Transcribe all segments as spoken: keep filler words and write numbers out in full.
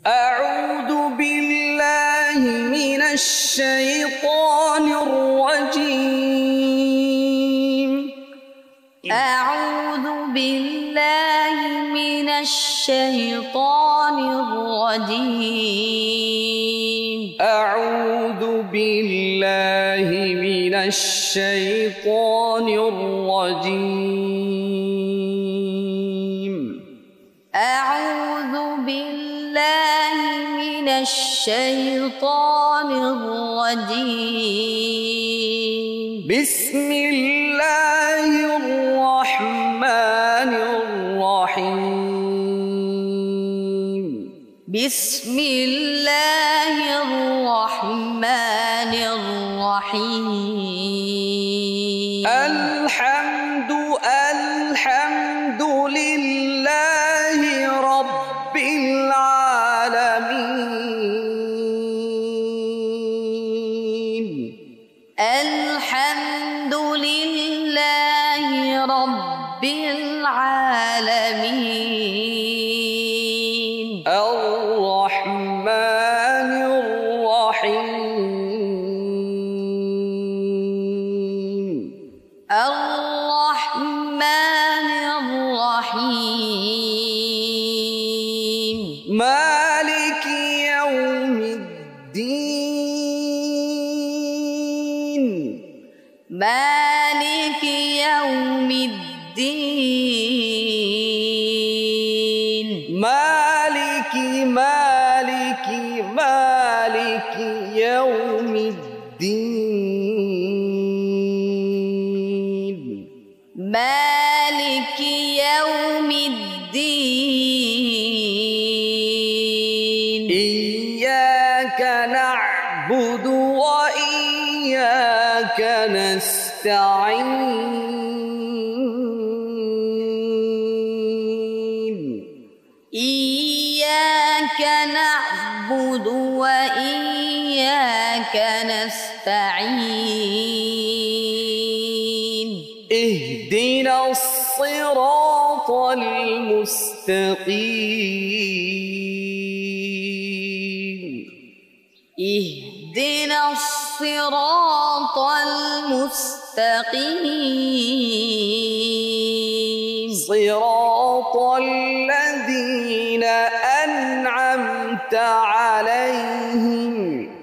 أعوذ بالله من الشيطان الرجيم. أعوذ بالله من الشيطان الرجيم. أعوذ بالله من الشيطان الرجيم. أعوذ بالله من الشيطان الرجيم. بسم الله الرحمن الرحيم. بسم الله الرحمن الرحيم. الحمد الحمد لله رب العالمين. الحمد لله رب العالمين. الرحمن الرحيم. الرحمن الرحيم. مالك يوم الدين. مالك يوم الدين. مالك مالك مالك يوم الدين. مالك يوم الدين. إياك نعبد وإياك نستعين. إياك نعبد وإياك نستعين. اهدنا الصراط المستقيم. اهدنا الصراط المستقيم. صراط الذين أنعمت عليهم.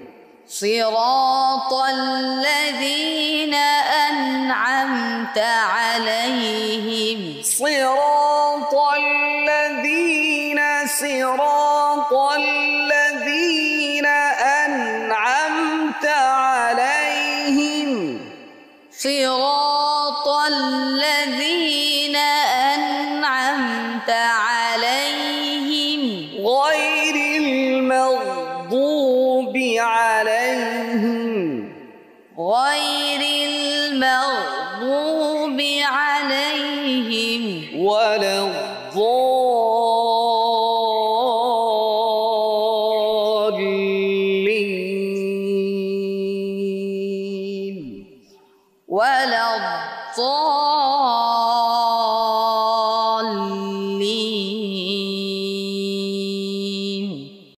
صراط الذين أنعمت عليهم. صراط الذين صراط الذين أنعمت عليهم. صراط الذين أنعمت عليهم. غير المغضوب عليهم. غير المغضوب عليهم ولا الضالين. ولا الضالين.